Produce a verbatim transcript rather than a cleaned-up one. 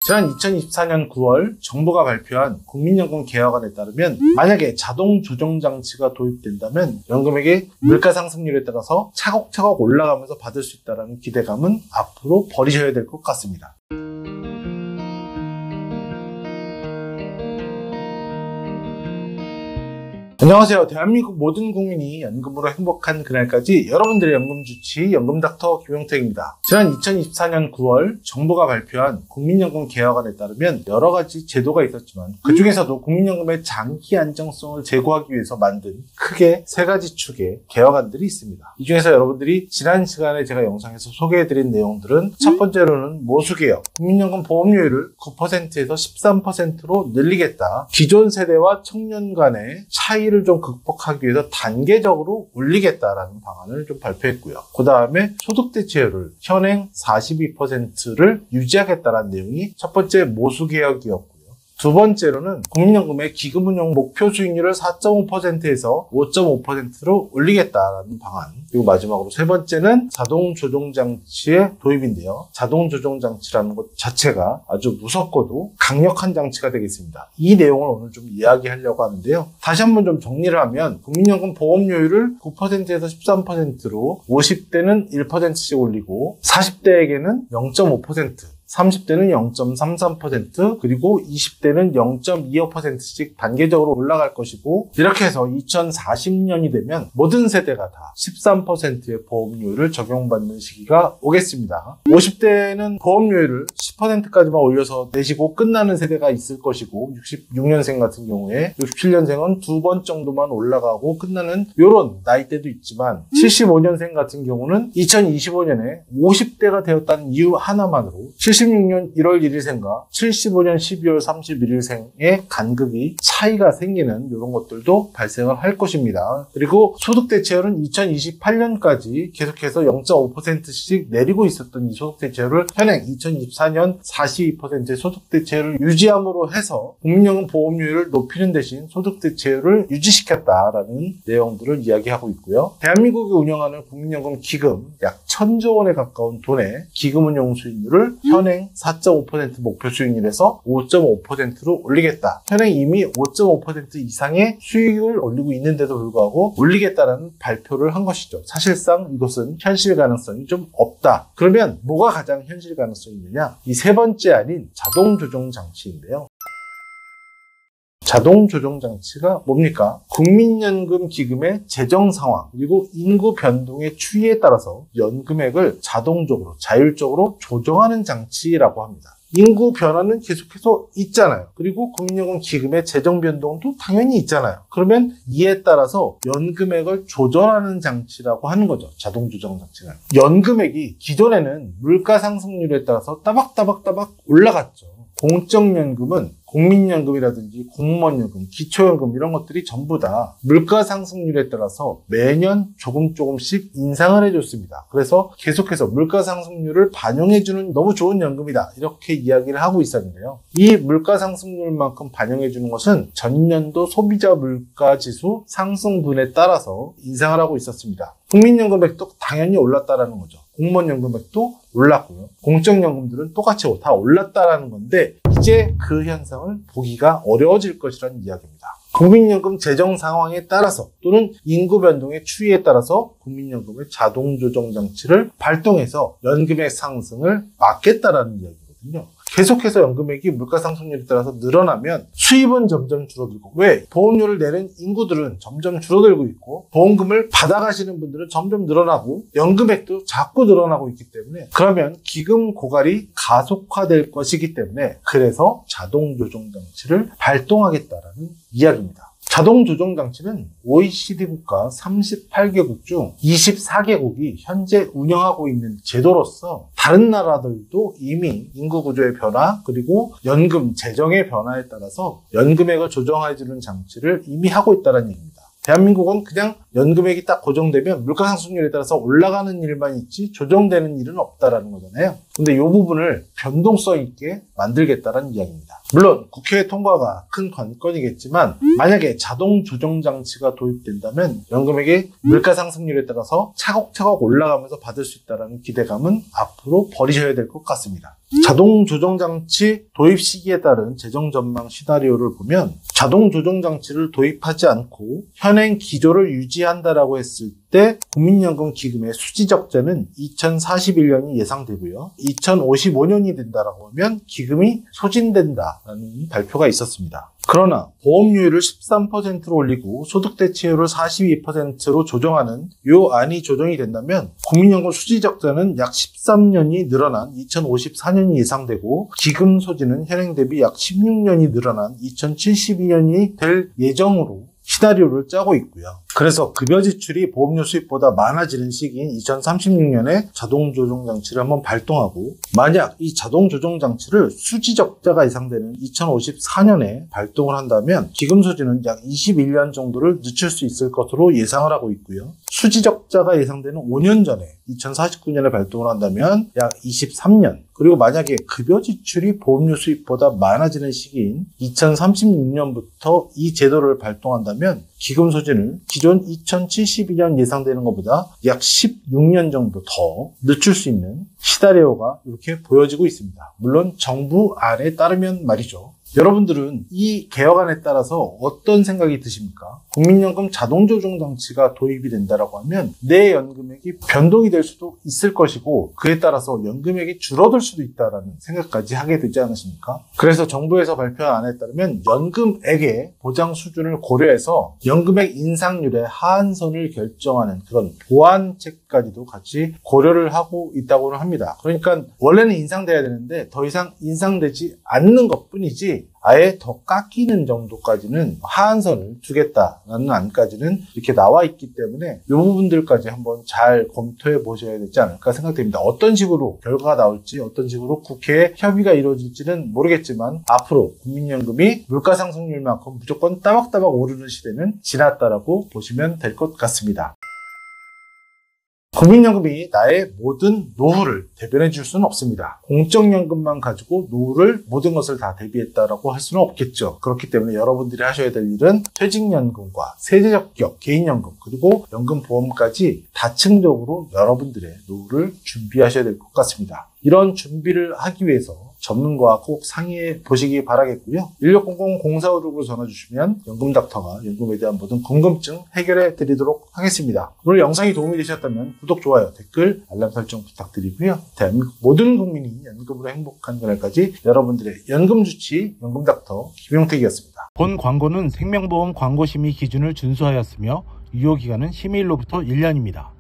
지난 이천이십사년 구월 정부가 발표한 국민연금 개혁안에 따르면 만약에 자동 조정 장치가 도입된다면 연금액이 물가 상승률에 따라서 차곡차곡 올라가면서 받을 수 있다는 기대감은 앞으로 버리셔야 될 것 같습니다. 안녕하세요. 대한민국 모든 국민이 연금으로 행복한 그날까지 여러분들의 연금주치 연금닥터 김용택입니다. 지난 이천이십사년 구월 정부가 발표한 국민연금 개혁안에 따르면 여러 가지 제도가 있었지만 그 중에서도 국민연금의 장기 안정성을 제고하기 위해서 만든 크게 세 가지 축의 개혁안들이 있습니다. 이 중에서 여러분들이 지난 시간에 제가 영상에서 소개해드린 내용들은 첫 번째로는 모수개혁, 국민연금 보험료율을 구 퍼센트에서 십삼 퍼센트로 늘리겠다. 기존 세대와 청년 간의 차이 를 좀 극복하기 위해서 단계적으로 올리겠다라는 방안을 좀 발표했고요. 그 다음에 소득 대체율을 현행 사십이 퍼센트를 유지하겠다라는 내용이 첫 번째 모수개혁이었고요. 두 번째로는 국민연금의 기금운용 목표 수익률을 사 점 오 퍼센트에서 오 점 오 퍼센트로 올리겠다라는 방안. 그리고 마지막으로 세 번째는 자동 조정 장치의 도입인데요. 자동 조정 장치라는 것 자체가 아주 무섭고도 강력한 장치가 되겠습니다. 이 내용을 오늘 좀 이야기하려고 하는데요. 다시 한번 좀 정리를 하면 국민연금 보험료율을 구 퍼센트에서 십삼 퍼센트로 오십 대는 일 퍼센트씩 올리고 사십 대에게는 영 점 오 퍼센트, 삼십 대는 영 점 삼삼 퍼센트, 그리고 이십 대는 영 점 이오 퍼센트씩 단계적으로 올라갈 것이고, 이렇게 해서 이천사십년이 되면 모든 세대가 다 십삼 퍼센트의 보험료율을 적용받는 시기가 오겠습니다. 오십 대는 보험료율을 십 퍼센트까지만 올려서 내시고 끝나는 세대가 있을 것이고, 육십육년생 같은 경우에 육십칠년생은 두 번 정도만 올라가고 끝나는 이런 나이대도 있지만, 칠십오년생 같은 경우는 이천이십오년에 오십 대가 되었다는 이유 하나만으로 칠십육년 일월 일일생과 칠십오년 십이월 삼십일일생의 간극이 차이가 생기는 이런 것들도 발생을 할 것입니다. 그리고 소득 대체율은 이천이십팔년까지 계속해서 영 점 오 퍼센트씩 내리고 있었던 이 소득 대체율을 현행 이천이십사년 사십이 퍼센트의 소득 대체율을 유지함으로 해서 국민연금 보험료율을 높이는 대신 소득 대체율을 유지시켰다라는 내용들을 이야기하고 있고요. 대한민국이 운영하는 국민연금 기금 약 천조 원에 가까운 돈의 기금운용 수익률을 현행 사 점 오 퍼센트 목표 수익률에서 오 점 오 퍼센트로 올리겠다. 현행 이미 오 점 오 퍼센트 이상의 수익을 올리고 있는데도 불구하고 올리겠다라는 발표를 한 것이죠. 사실상 이것은 현실 가능성이 좀 없다. 그러면 뭐가 가장 현실 가능성이 있느냐? 이 세 번째 아닌 자동 조정 장치인데요. 자동 조정 장치가 뭡니까? 국민연금 기금의 재정 상황 그리고 인구 변동의 추이에 따라서 연금액을 자동적으로 자율적으로 조정하는 장치라고 합니다. 인구 변화는 계속해서 있잖아요. 그리고 국민연금 기금의 재정 변동도 당연히 있잖아요. 그러면 이에 따라서 연금액을 조절하는 장치라고 하는 거죠. 자동 조정 장치는. 연금액이 기존에는 물가 상승률에 따라서 따박따박따박 올라갔죠. 공적연금은 국민연금이라든지 공무원연금, 기초연금 이런 것들이 전부 다 물가 상승률에 따라서 매년 조금 조금씩 인상을 해줬습니다. 그래서 계속해서 물가 상승률을 반영해주는 너무 좋은 연금이다 이렇게 이야기를 하고 있었는데요. 이 물가 상승률만큼 반영해주는 것은 전년도 소비자 물가지수 상승분에 따라서 인상을 하고 있었습니다. 국민연금액도 당연히 올랐다라는 거죠. 공무원연금액도 올랐고요. 공적연금들은 똑같이 다 올랐다라는 건데 이제 그 현상을 보기가 어려워질 것이라는 이야기입니다. 국민연금 재정 상황에 따라서 또는 인구 변동의 추이에 따라서 국민연금의 자동 조정 장치를 발동해서 연금의 상승을 막겠다라는 이야기거든요. 계속해서 연금액이 물가 상승률에 따라서 늘어나면 수입은 점점 줄어들고, 왜? 보험료를 내는 인구들은 점점 줄어들고 있고 보험금을 받아가시는 분들은 점점 늘어나고 연금액도 자꾸 늘어나고 있기 때문에 그러면 기금 고갈이 가속화될 것이기 때문에 그래서 자동 조정 장치를 발동하겠다라는 이야기입니다. 자동 조정 장치는 오이시디 국가 삼십팔 개국 중 이십사 개국이 현재 운영하고 있는 제도로서 다른 나라들도 이미 인구 구조의 변화 그리고 연금 재정의 변화에 따라서 연금액을 조정해주는 장치를 이미 하고 있다는 얘기입니다. 대한민국은 그냥 연금액이 딱 고정되면 물가상승률에 따라서 올라가는 일만 있지 조정되는 일은 없다라는 거잖아요. 근데 이 부분을 변동성 있게 만들겠다는 이야기입니다. 물론 국회 통과가 큰 관건이겠지만 만약에 자동 조정 장치가 도입된다면 연금액이 물가상승률에 따라서 차곡차곡 올라가면서 받을 수 있다는 기대감은 앞으로 버리셔야 될 것 같습니다. 자동 조정장치 도입 시기에 따른 재정 전망 시나리오를 보면 자동 조정장치를 도입하지 않고 현행 기조를 유지한다라고 했을 때 국민연금 기금의 수지 적자는 이천사십일 년이 예상되고요. 이천오십오 년이 된다라고 하면 기금이 소진된다라는 발표가 있었습니다. 그러나 보험료율을 십삼 퍼센트로 올리고 소득대체율을 사십이 퍼센트로 조정하는 이 안이 조정이 된다면 국민연금 수지 적자는 약 십삼 년이 늘어난 이천오십사 년이 예상되고 기금 소진은 현행 대비 약 십육 년이 늘어난 이천칠십이 년이 될 예정으로 시나리오를 짜고 있고요. 그래서 급여 지출이 보험료 수입보다 많아지는 시기인 이천삼십육 년에 자동 조정 장치를 한번 발동하고, 만약 이 자동 조정 장치를 수지 적자가 예상되는 이천오십사 년에 발동을 한다면 기금 소진은 약 이십일 년 정도를 늦출 수 있을 것으로 예상을 하고 있고요. 수지 적자가 예상되는 오 년 전에 이천사십구 년에 발동을 한다면 약 이십삼 년, 그리고 만약에 급여 지출이 보험료 수입보다 많아지는 시기인 이천삼십육 년부터 이 제도를 발동한다면 기금 소진을 기존 이천칠십이 년 예상되는 것보다 약 십육 년 정도 더 늦출 수 있는 시나리오가 이렇게 보여지고 있습니다. 물론 정부 안에 따르면 말이죠. 여러분들은 이 개혁안에 따라서 어떤 생각이 드십니까? 국민연금 자동조정장치가 도입이 된다라고 하면 내 연금액이 변동이 될 수도 있을 것이고, 그에 따라서 연금액이 줄어들 수도 있다라는 생각까지 하게 되지 않으십니까? 그래서 정부에서 발표한 안에 따르면 연금액의 보장 수준을 고려해서 연금액 인상률의 하한선을 결정하는 그런 보완책까지도 같이 고려를 하고 있다고 합니다. 그러니까 원래는 인상돼야 되는데 더 이상 인상되지 않는 것뿐이지 아예 더 깎이는 정도까지는 하한선을 두겠다라는 안까지는 이렇게 나와 있기 때문에 이 부분들까지 한번 잘 검토해 보셔야 되지 않을까 생각됩니다. 어떤 식으로 결과가 나올지, 어떤 식으로 국회에 협의가 이루어질지는 모르겠지만 앞으로 국민연금이 물가상승률만큼 무조건 따박따박 오르는 시대는 지났다라고 보시면 될 것 같습니다. 국민연금이 나의 모든 노후를 대변해 줄 수는 없습니다. 공적연금만 가지고 노후를 모든 것을 다 대비했다라고 할 수는 없겠죠. 그렇기 때문에 여러분들이 하셔야 될 일은 퇴직연금과 세대적 기업, 개인연금, 그리고 연금보험까지 다층적으로 여러분들의 노후를 준비하셔야 될 것 같습니다. 이런 준비를 하기 위해서 전문가와 꼭 상의해 보시기 바라겠고요. 일육공공 공사오육으로 전화 주시면 연금닥터가 연금에 대한 모든 궁금증 해결해 드리도록 하겠습니다. 오늘 영상이 도움이 되셨다면 구독, 좋아요, 댓글, 알람 설정 부탁드리고요. 대한민국 모든 국민이 연금으로 행복한 그날까지 여러분들의 연금주치 연금닥터 김용택이었습니다. 본 광고는 생명보험 광고심의 기준을 준수하였으며 유효기간은 심의일로부터 일 년입니다.